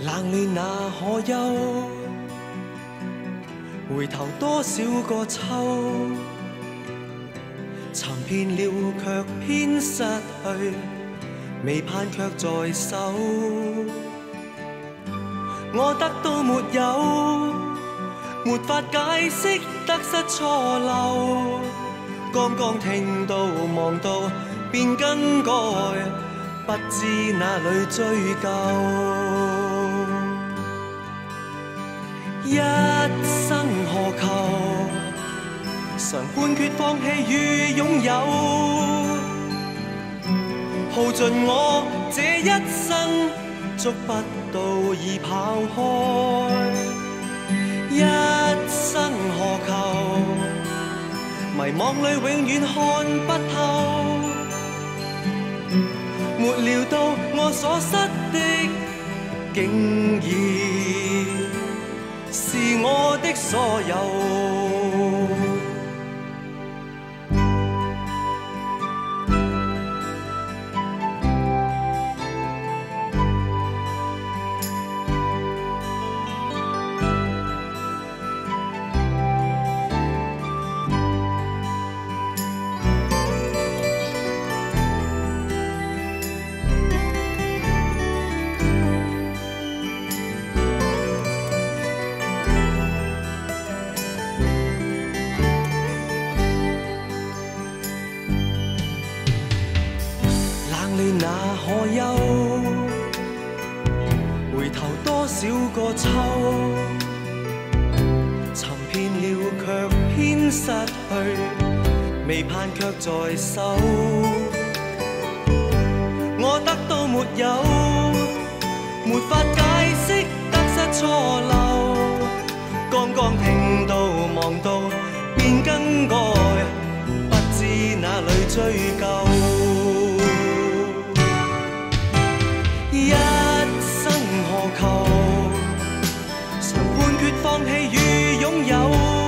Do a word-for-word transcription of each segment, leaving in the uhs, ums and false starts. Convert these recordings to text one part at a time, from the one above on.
冷暖那可休？回頭多少個秋？尋遍了卻偏失去，未盼卻在手。我得到沒有？沒法解釋得失錯漏。剛剛聽到望到便更改，不知哪裏追究。一生何求？常判決放棄與擁有，耗盡我這一生，捉不到已跑開。一生何求？迷惘裏永遠看不透，沒料到我所失的，竟然是我的所有。那可休？回頭多少個秋？尋遍了卻偏失去，未盼卻在手。我得到沒有？沒法解釋得失錯漏。剛剛聽到望到便更改，不知哪裏追究。一生何求？常判決放棄與擁有，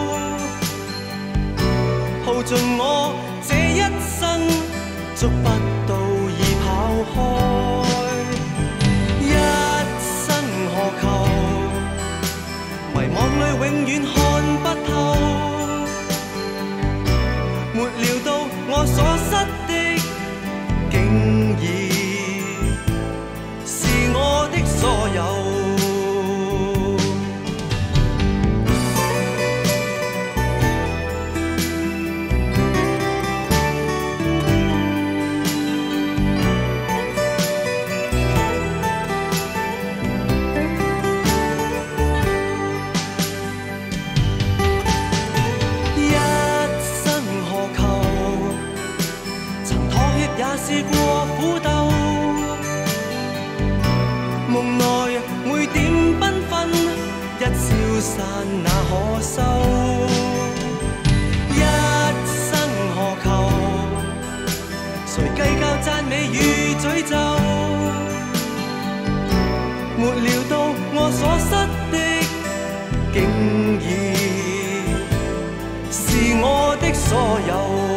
耗盡我這一生，捉不到已跑開。一生何求？迷惘裏永遠看不透，沒料到我所失的，竟然我的所有。一生何求？曾妥協也試過苦鬥，夢內每點繽紛，一消散那可收？一生何求？誰計較讚美與詛咒？沒料到我所失的，竟然是我的所有。